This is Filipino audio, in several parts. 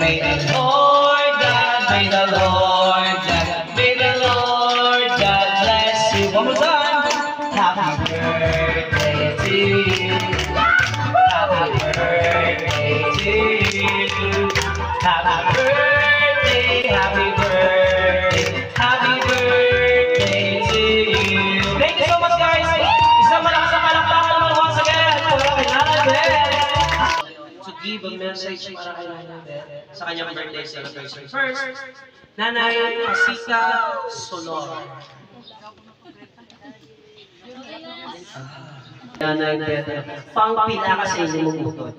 May the Lord God, may the Lord God, may the Lord God bless you. One more time. Happy birthday to you. Happy birthday to you. Happy birthday, happy birthday, happy birthday to you. Thank you so much, guys. Isang malakas na palakpakan naman once again. To give a message para kay Nanay sa kanyang birthday celebration. First, Nanay Pasita Solor. Nanay pangpila kasi yung buto.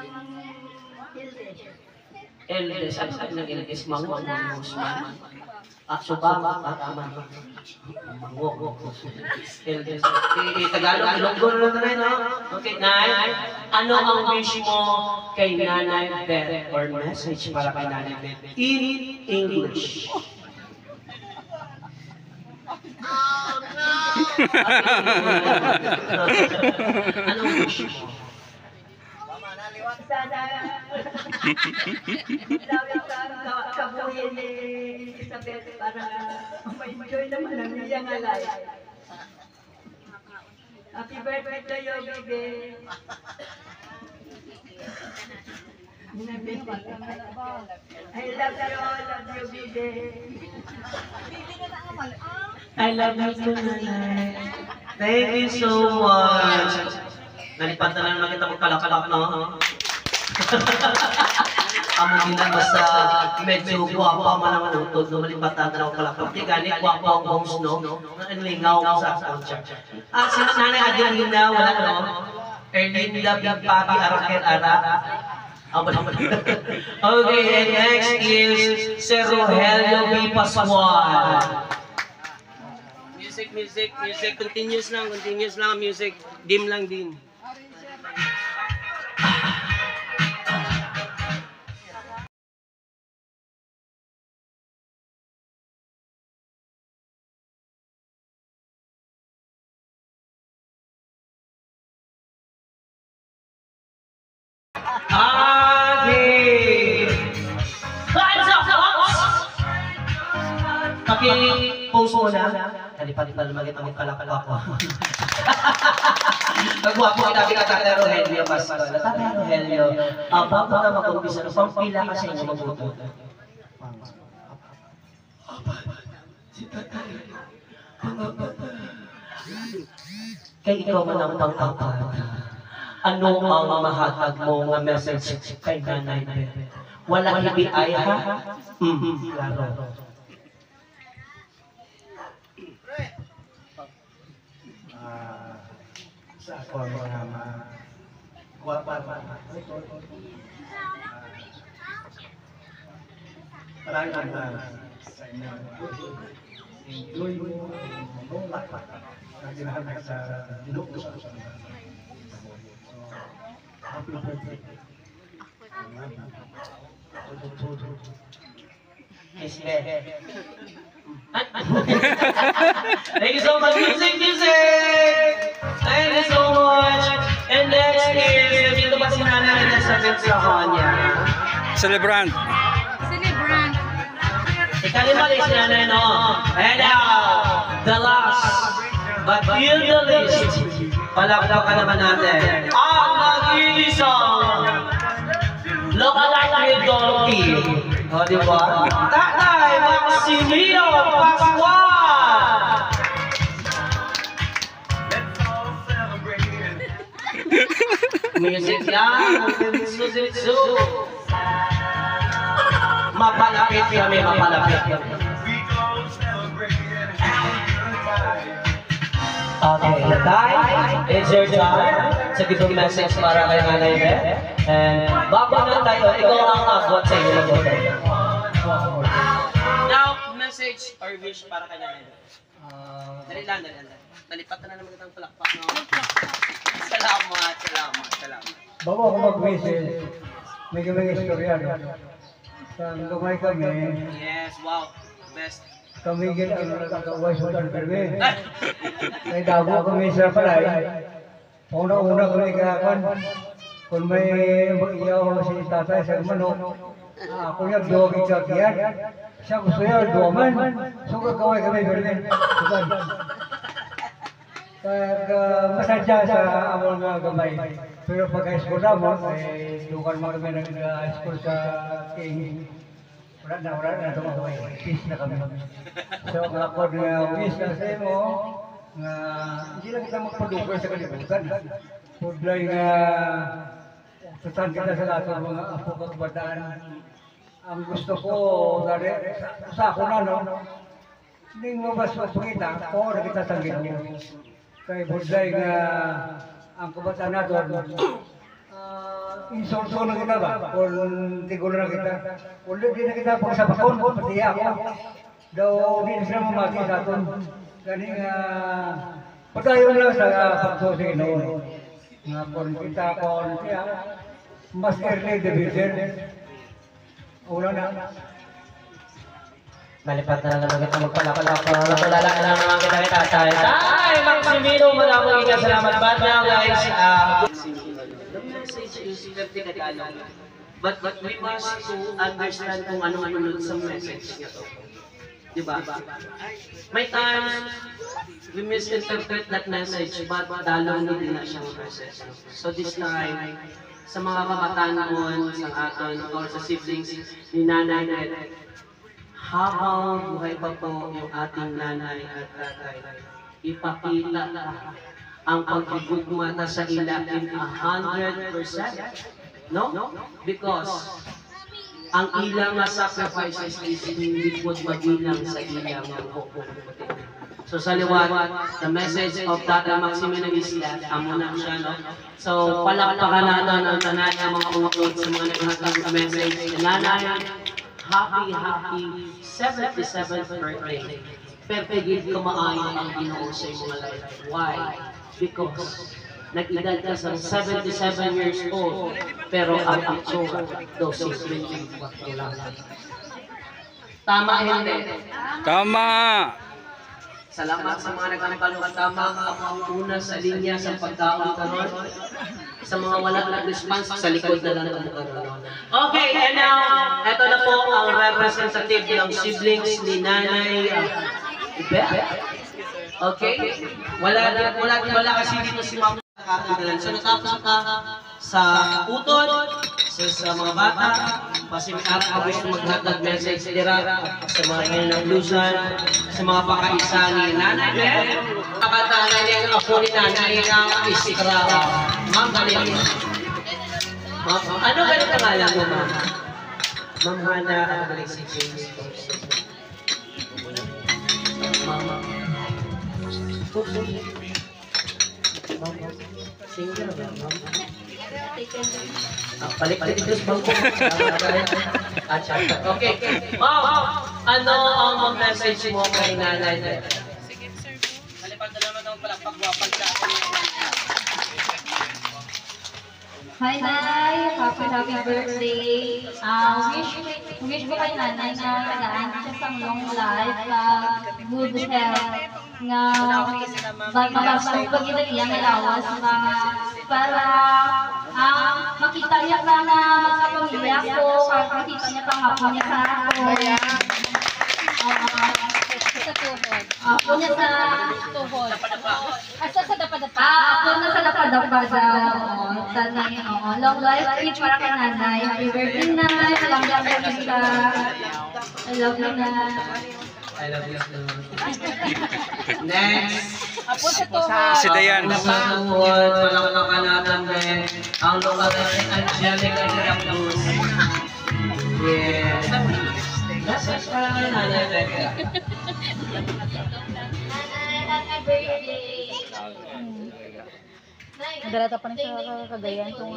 Eldest, ano sa ng eldest? Mango, Subama, Mango, eldest. Tagalog, Ilonggo na rin, no? Okay, Nay, ano ang wish mo kay Nanay Beth or message para kay Nanay Beth in English? Oh, no! Anong wish mo? Sana kabuhin ni Isabel para ma-enjoy naman ang iyang alay. Happy birthday to you, baby. I love you, baby. I love you too, Nanay. Thank you so much. Nalipat na naman kita magkalak-kalak, no? Amo din na basta medyo guwapa man naman ang todo, malipat na naman kalak-kalak. Di gani, guwapa ang host, no? Nanlingaw sa concert. Si Nanay Adelina, wala, no? Erlinda Bigpapi Arakel-Ara. Okay, and next is Sir Rogelio B. Pascual. Music, continuous lang, music, dim lang din. Paki-post mo na. Kalipat-lipat naman kita magkalak-kalak ko. Nagwapo kita ka Tatay Rogelio Pascual. Tatay Rogelio, bago na mag-umpisa, pangpila kasi yung mabuto. Si Tatay, kay ikaw man ang pang-apat. Ano ang mahatag mo nga message kay Nanay Beth? Wala hibi ay ha? Klaro. Sa ako mga guwapa maraming sa inyo. Enjoy mo ang lahat na ginagawa sa dinukos ko sa mga. Happy birthday. Thank you so much, music! Thank you so much! And next is, dito ba si Nanay Elizabeth sa kanya? Celebrant. Ikalima rin si Nanay, no? And now, the last, but in the least, palakpakan naman natin ang mag-iisang lookalike ni Donkey. O, diba? Tatay Maximino Pascual! Music yan! Susilitsu! Mapalapit kami, mapalapit kami. Okay, Tatay, it's your time. Sa gitong message para kay Nanay Beth. And bago na tayo, ikaw ang agwat sa iyo ng now, message or wish para kay Nanay Beth. Dali lang. Nalipat na naman kitang palakpak, no? Salamat. Bago ako mag-wish, may istorya. Sa lumay kami. Yes, wow. Best. Kami ang nagkakaway sa Tanperwe. May dago kami sa palay. Una-una kami kakakan. Kung may mag-iyaw si tatay sa manok, Ako yung dog ikakyan. Siya gusto niya, duwaman. So, gagawin kami ganyan. Masadya sa among gamay. Pero pagka-school mo, dukan mo kami nag-school sa King. Wala na tumagaway. Peace na kami. So, ang ako na wish na sa mo, nga hindi lang kita magpadukol sa kalibutan. Pudlay nga tutan kita sa lahat ng mga apo kabataan. Ang gusto ko, sa ako na, no? Hindi mo mas magpakita, kung na kita sa Ginoo. Kaya pudlay nga ang kabataan natin, insulso na kita ba? Kung tigulo na kita. Ulit din na kita pagsabakon, pati ako. Daw di na sila mamati sa atin. Gani nga, patayon lang sa pagsusi noon. Nga kung kita kung siya, mas early division. Una na. Malipat na lang naman kita magpalapalapa. Napalala ka lang naman kita tayo. Ay, Maximino, maraming salamat. But now guys, the message is very Tagalog. But we must to understand kung anong anunod sa message niya to. Diba? May times, we misinterpret that message, but dalaw hindi na siyang message. So this time, sa mga kabataan noon, sa aton, or sa siblings ni nanay na habang buhay pa po yung ating nanay at tatay, ipakita ang pagigugmata sa ilalim 100%. No? Because ang ilang sacrifices is hindi po mabilang sa ilang pagpupulong. So sa liwat, the message of Tata Maximino is that, amo na siya, no? So palakpakan natin ang tanay ang mga pumapulot sa mga naghatag na message. Nanay, happy 77th birthday. Perfect ko maayon ang Ginoo sa iyong life. Why? Because nag-edad ka sa 77 years old, pero ang itsura daw 24 lang. Tama hindi? Tama! Salamat sa mga nagkakalong tama. Ako ang una sa linya sa pagkaon karon. Sa mga wala nag-response, sa likod na lang ang karon. Okay, and now, ito na po ang representative ng siblings ni Nanay Ibe. Okay? Wala kasi dito si Ma'am. So natapos ka sa utod, sa mga bata, pasimikara ka gusto maghatag message dira sa mga nanlusan, sa mga pakaisa ni Nanay Ben. Kapatana niya ang ako ni Nanay na isikra. Ma'am, galing. Ano galing pangalan mo, Ma'am? Ma'am Hana, ang galing si James. Mama. Single ba, Ma'am? Balik dito sa bangko. Okay. Ma'am, ano ang message mo kay Nanay? Sige, sir. Malipan na naman ang palakpak-wapag sa akin. Hi, Nay! Happy birthday! Wish ko kay Nanay na tagaan siya sa long life, good health, nga mabastong pag-idag iyang alawas para makita niya ka na mga pamilya ko, makita niya pangako niya sa ako. Ako niya sa tuhod. Asa sa dapadapa? Ako na sa dapadapa daw. Tanay, long life, sweet para kay Nanay. Happy birthday, Nanay. Malang ka. I love you, Nanay. I love you too. Next. Apo sa tuhod. Si Dayan. Tuhod, palakpakan natin din. Ang lokal na Angelica Diractus. Yeah. Message para kay Nanay Becca. Happy birthday. Dalata pa rin sa Cagayan itong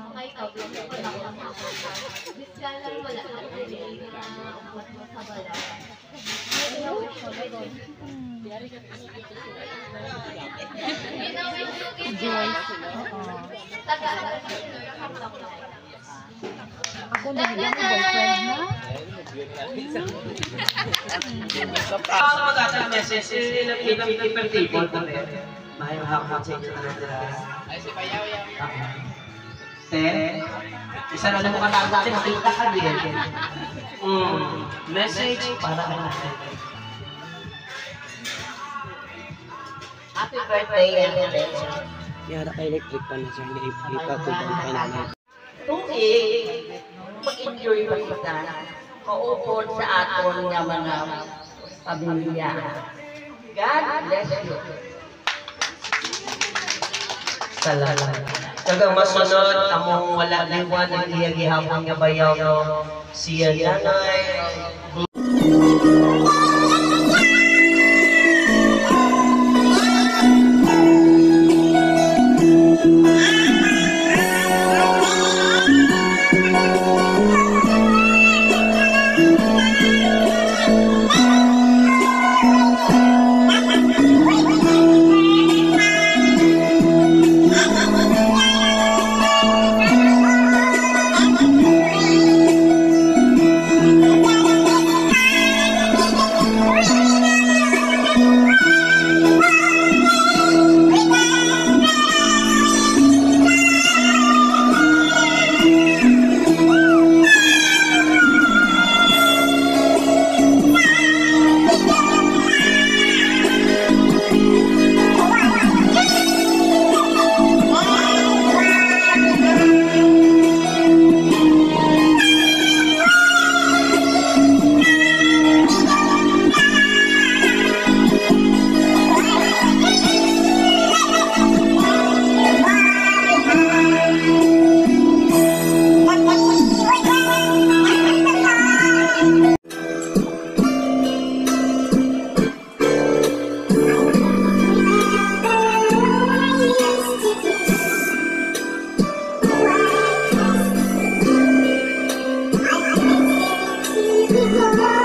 ako na hilang boyfriend na. Ang mag-atang message is ilang table pa rin. Mayroong hapon sa inyo na nila. Ay, si Payaw yan. Te, isa na lang mukha natin, makita ka din. Message para kay natin. Happy birthday, Ate. Yara ka electric pa na siya, ipatubang ka namin. Mag-enjoy pa kita. Kaupod sa aton nga mga pamilya. God bless you. Salamat. Kagang masunod, among wala liwan, ang iya gihapon nga bayaw no, siya nanay. Come on.